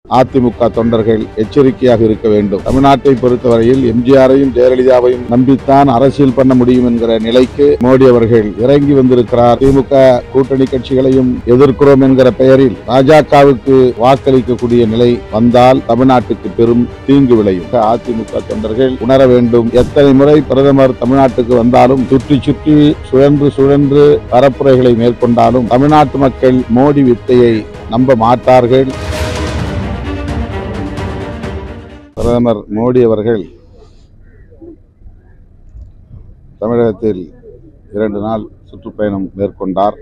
அதிமுக தொண்டர்கள் எச்சரிக்கையாக இருக்க வேண்டும். தமிழ்நாட்டை பொறுத்தவரையில் எம்ஜிஆரையும் ஜெயலலிதாவையும் நம்பித்தான் அரசியல் பண்ண முடியும் என்கிற நிலைக்கு மோடி அவர்கள் இறங்கி வந்திருக்கிறார். திமுக கூட்டணி கட்சிகளையும் எதிர்க்கிறோம் என்கிற பெயரில் பாஜகவுக்கு வாக்களிக்கக்கூடிய நிலை வந்தால் தமிழ்நாட்டுக்கு பெரும் தீங்கு விளையும். அதிமுக தொண்டர்கள் உணர வேண்டும். எத்தனை முறை பிரதமர் தமிழ்நாட்டுக்கு வந்தாலும் சுற்றி சுற்றி சுழன்று பரப்புரைகளை மேற்கொண்டாலும் தமிழ்நாட்டு மக்கள் மோடி வித்தையை நம்ப மாட்டார்கள். பிரதமர் மோடி அவர்கள் தமிழகத்தில் 2 நாள் சுற்றுப்பயணம் மேற்கொண்டார்.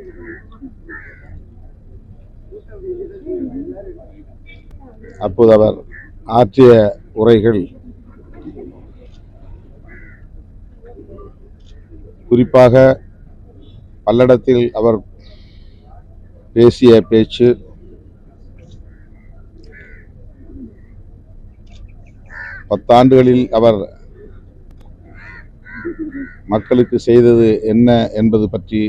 அப்போது அவர் ஆற்றிய உரைகள் குறிப்பாக பல்லடத்தில் அவர் பேசிய பேச்சு பத்தாண்டுகளில் அவர் மக்களுக்கு செய்தது என்ன என்பது பற்றி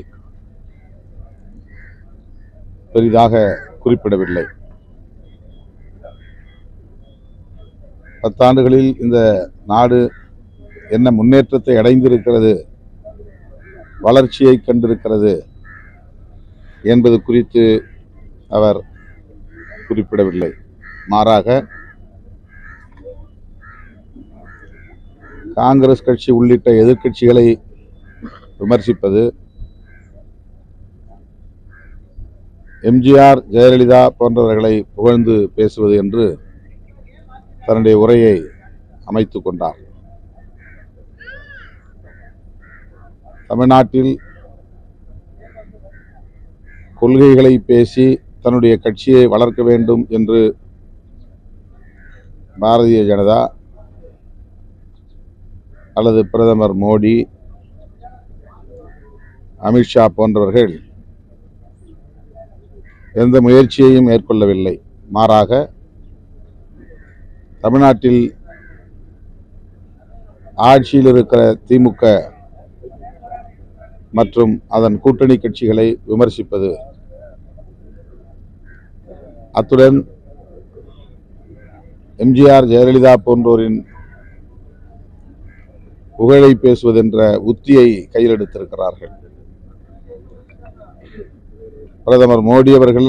பெரிதாக குறிப்பிடவில்லை. 10 ஆண்டுகளில் இந்த நாடு என்ன முன்னேற்றத்தை அடைந்திருக்கிறது, வளர்ச்சியை கண்டிருக்கிறது என்பது குறித்து அவர் குறிப்பிடவில்லை. மாறாக காங்கிரஸ் கட்சி உள்ளிட்ட எதிர்க்கட்சிகளை விமர்சிப்பது, எம்ஜிஆர் ஜெயலலிதா போன்றவர்களை புகழ்ந்து பேசுவது என்று தன்னுடைய உரையை அமைத்துக் கொண்டார். தமிழ்நாட்டில் கொள்கைகளை பேசி தன்னுடைய கட்சியை வளர்க்க வேண்டும் என்று பாரதிய ஜனதா அல்லது பிரதமர் மோடி, அமித்ஷா போன்றவர்கள் எந்த முயற்சியையும் மேற்கொள்ளவில்லை. மாறாக தமிழ்நாட்டில் ஆட்சியில் இருக்கிற திமுக மற்றும் அதன் கூட்டணி கட்சிகளை விமர்சிப்பது, அத்துடன் எம்ஜிஆர் ஜெயலலிதா போன்றோரின் புகழை பேசுவதென்ற உத்தியை கையில் எடுத்திருக்கிறார்கள். பிரதமர் மோடி அவர்கள்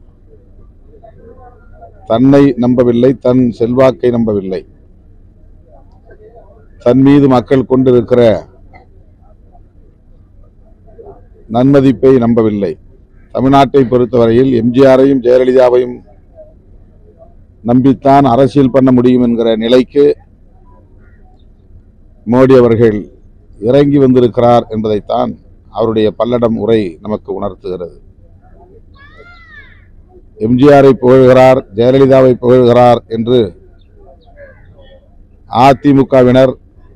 தன்னை நம்பவில்லை, தன் செல்வாக்கை நம்பவில்லை, தன் மீது மக்கள் கொண்டிருக்கிற நன்மதிப்பை நம்பவில்லை. தமிழ்நாட்டை பொறுத்தவரையில் எம்ஜிஆரையும் ஜெயலலிதாவையும் நம்பித்தான் அரசியல் பண்ண முடியும் என்கிற நிலைக்கு மோடி அவர்கள் இறங்கி வந்திருக்கிறார் என்பதைத்தான் அவருடைய பல்லடம் உரை நமக்கு உணர்த்துகிறது. எம்ஜிஆரை புகழ்கிறார், ஜெயலலிதாவை புகழ்கிறார் என்று அதிமுகவினர்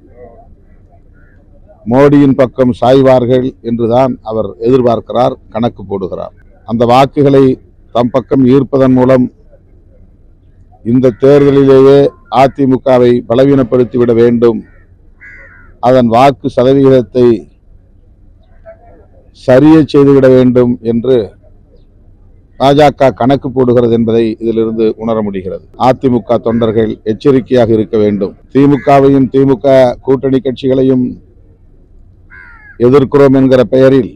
மோடியின் பக்கம் சாய்வார்கள் என்றுதான் அவர் எதிர்பார்க்கிறார், கணக்கு போடுகிறார். அந்த வாக்குகளை தம் பக்கம் ஈர்ப்பதன் மூலம் இந்த தேர்தலிலேயே அதிமுகவை பலவீனப்படுத்திவிட வேண்டும், அதன் வாக்கு சதவிகிதத்தை சரிய செய்துவிட வேண்டும் என்று பாஜக கணக்கு போடுகிறது என்பதை இதிலிருந்து உணர முடிகிறது. அதிமுக தொண்டர்கள் எச்சரிக்கையாக இருக்க வேண்டும். திமுகவையும் திமுக கூட்டணி கட்சிகளையும் எதிர்க்கிறோம் என்கிற பெயரில்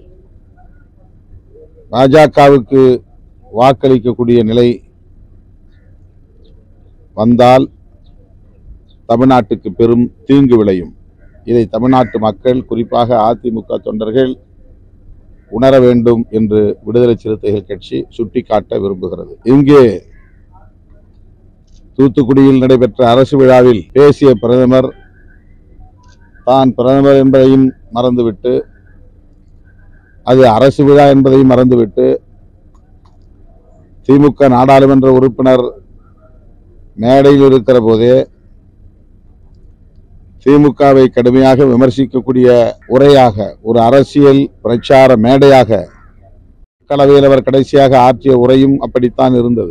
பாஜகவுக்கு வாக்களிக்கக்கூடிய நிலை வந்தால் தமிழ்நாட்டுக்கு பெரும் தீங்கு விளையும். இதை தமிழ்நாட்டு மக்கள், குறிப்பாக அதிமுக தொண்டர்கள் உணர வேண்டும் என்று விடுதலை சிறுத்தைகள் கட்சி சுட்டிக்காட்ட விரும்புகிறது. இங்கே தூத்துக்குடியில் நடைபெற்ற அரசு விழாவில் பேசிய பிரதமர் தான் பிரதமர் என்பதையும் மறந்துவிட்டு, அது அரசு விழா என்பதையும் மறந்துவிட்டு, திமுக நாடாளுமன்ற உறுப்பினர் மேடையில் இருக்கிற போதே திமுகவை கடுமையாக விமர்சிக்கக்கூடிய உரையாக, ஒரு அரசியல் பிரச்சார மேடையாக மக்களவையில் அவர் கடைசியாக ஆற்றிய உரையும் அப்படித்தான் இருந்தது.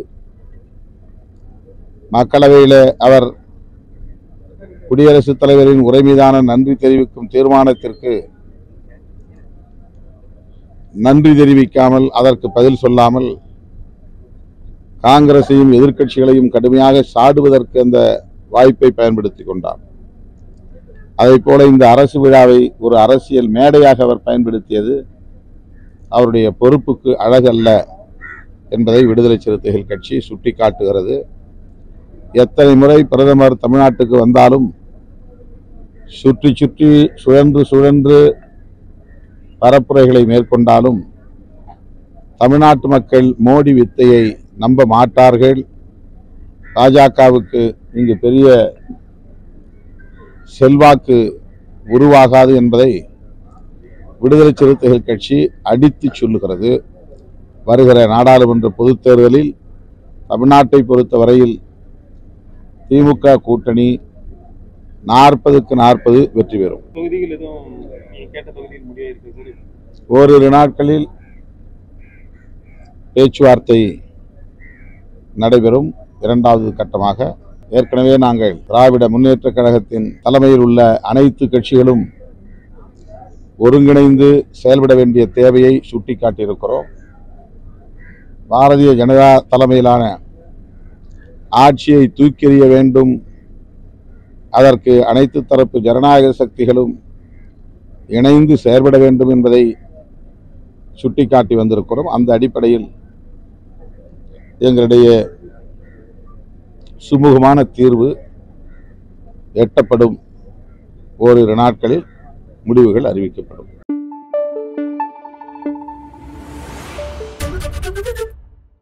மக்களவையில் அவர் குடியரசுத் தலைவரின் உரை மீதான நன்றி தெரிவிக்கும் தீர்மானத்திற்கு நன்றி தெரிவிக்காமல், அதற்கு பதில் சொல்லாமல் காங்கிரசையும் எதிர்க்கட்சிகளையும் கடுமையாக சாடுவதற்கு அந்த வாய்ப்பை பயன்படுத்தி கொண்டார். அதைப் போல இந்த அரசு விழாவை ஒரு அரசியல் மேடையாக அவர் பயன்படுத்தியது அவருடைய பொறுப்புக்கு அழகல்ல என்பதை விடுதலை சிறுத்தைகள் கட்சி சுட்டிக்காட்டுகிறது. எத்தனை முறை பிரதமர் தமிழ்நாட்டுக்கு வந்தாலும் சுற்றி சுற்றி சுழன்று பரப்புரைகளை மேற்கொண்டாலும் தமிழ்நாட்டு மக்கள் மோடி வித்தையை நம்ப மாட்டார்கள். பாஜகவுக்கு இங்கு பெரிய செல்வாக்கு உருவாகாது என்பதை விடுதலை சிறுத்தைகள் கட்சி அடித்து சொல்லுகிறது. வருகிற நாடாளுமன்ற பொதுத் தேர்தலில் தமிழ்நாட்டை பொறுத்தவரையில் திமுக கூட்டணி 40க்கு 40 வெற்றி பெறும். ஓரிரு நாட்களில் பேச்சுவார்த்தை நடைபெறும். இரண்டாவது கட்டமாக ஏற்கனவே நாங்கள் திராவிட முன்னேற்ற கழகத்தின் தலைமையில் உள்ள அனைத்து கட்சிகளும் ஒருங்கிணைந்து செயல்பட வேண்டிய தேவையை சுட்டிக்காட்டியிருக்கிறோம். பாரதிய ஜனதா தலைமையிலான ஆட்சியை தூக்கி எறிய வேண்டும், அதற்கு அனைத்து தரப்பு ஜனநாயக சக்திகளும் இணைந்து செயல்பட வேண்டும் என்பதை சுட்டிக்காட்டி வந்திருக்கிறோம். அந்த அடிப்படையில் எங்களிடையே சுமூகமான தீர்வு எட்டப்படும். ஓரிரு நாட்களில் முடிவுகள் அறிவிக்கப்படும்.